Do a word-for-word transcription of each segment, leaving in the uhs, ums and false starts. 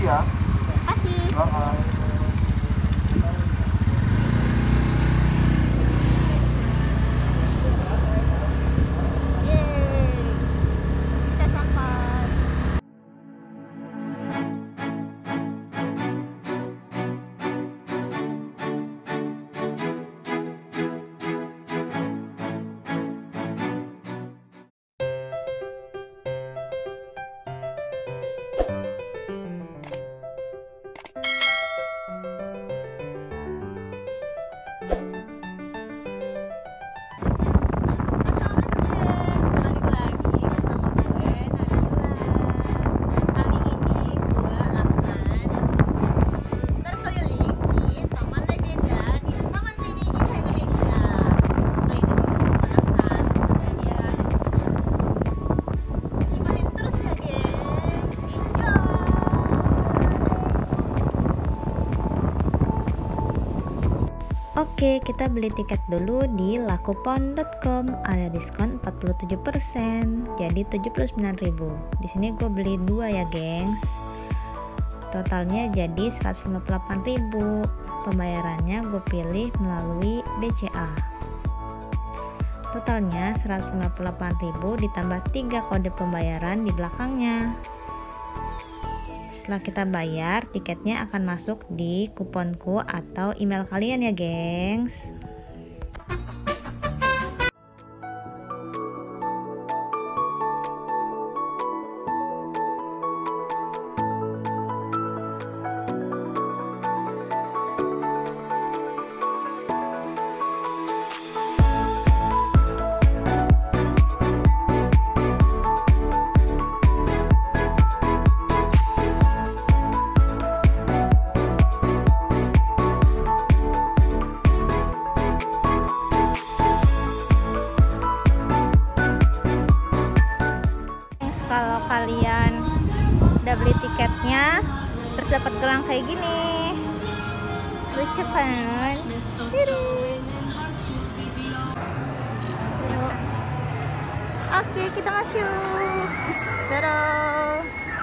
ya. Makasih. Bye. Oke, kita beli tiket dulu di lakupon dot com. Ada diskon empat puluh tujuh persen, jadi tujuh puluh sembilan ribu. Di sini gue beli dua ya, gengs. Totalnya jadi seratus lima puluh delapan ribu. Pembayarannya gue pilih melalui B C A. Totalnya seratus lima puluh delapan ribu ditambah tiga kode pembayaran di belakangnya. Setelah kita bayar, tiketnya akan masuk di kuponku atau email kalian ya, gengs. Kalau kalian udah beli tiketnya terus dapat gelang kayak gini, lucu kan? Oke, kita masuk. Dadah.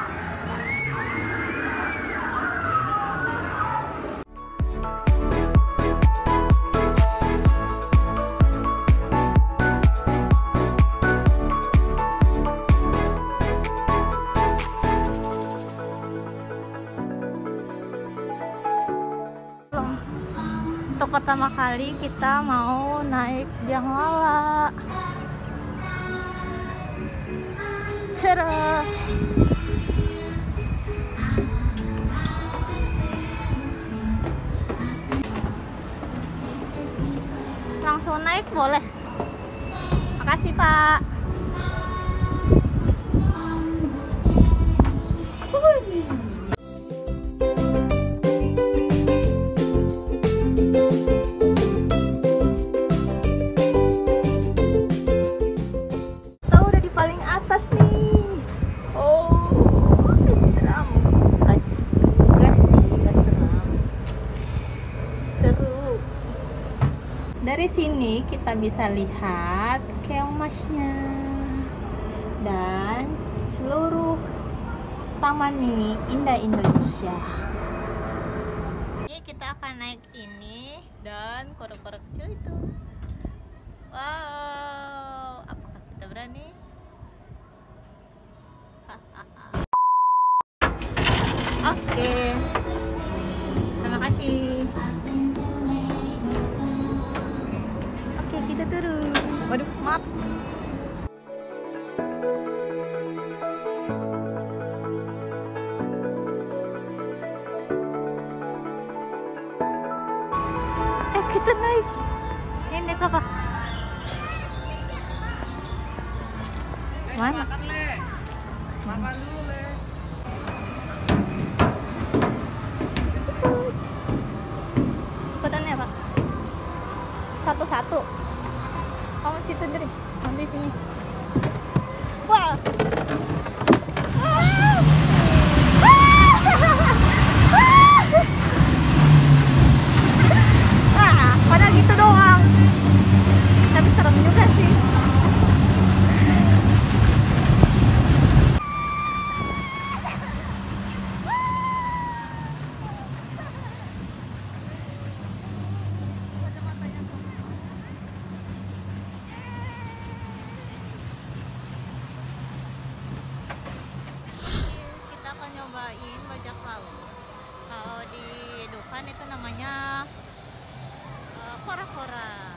Untuk pertama kali kita mau naik biang lala. Seru. Langsung naik boleh? Makasih, Pak. Dari sini kita bisa lihat keongmasnya dan seluruh Taman Mini Indah Indonesia. Ini kita akan naik ini dan korek-korek kecil itu. Wow, apakah kita berani? Oke, terima kasih. Kita turun. Waduh, maaf. Eh, kita naik. Ini naik apa? Mana? Makan, Le. Makan dulu, Le. Ikutannya, Pak. Satu-satu. Kamu situ deh, nanti sini. Wah. Ah, pada gitu doang. Tapi serem juga sih. bawain bajak laut. Kalau di Dufan itu namanya uh, kora-kora.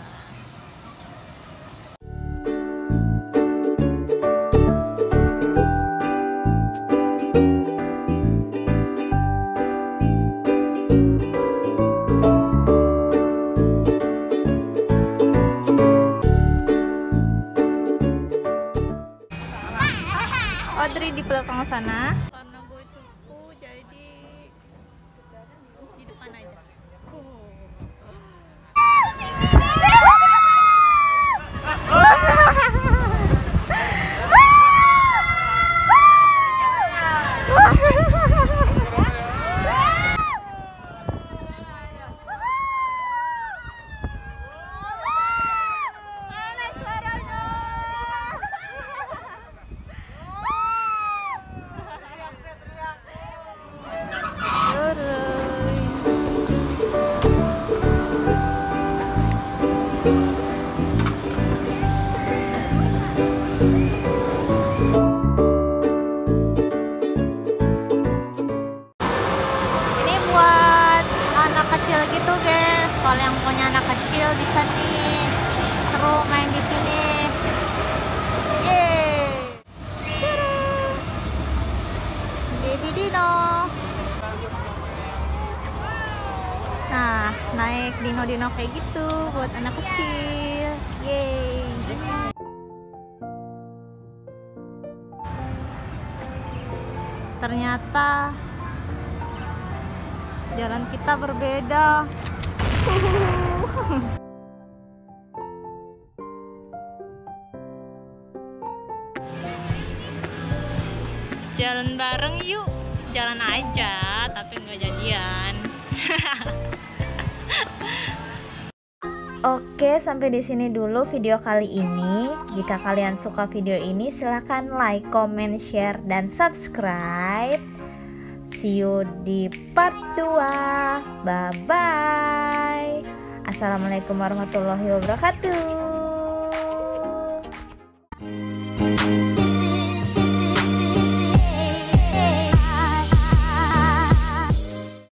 Audrey di belakang sana. Karena gue cupu jadi di depan aja. Gitu guys, kalau yang punya anak kecil bisa nih seru main di sini. Yeay, baby dino. Nah, naik dino-dino kayak gitu buat anak kecil. Yeay. Ternyata jalan kita berbeda. Jalan bareng yuk. Jalan aja, tapi nggak jadian. Oke, sampai di sini dulu video kali ini. Jika kalian suka video ini, silahkan like, comment, share, dan subscribe. See you di part dua. Bye bye. Assalamualaikum warahmatullahi wabarakatuh.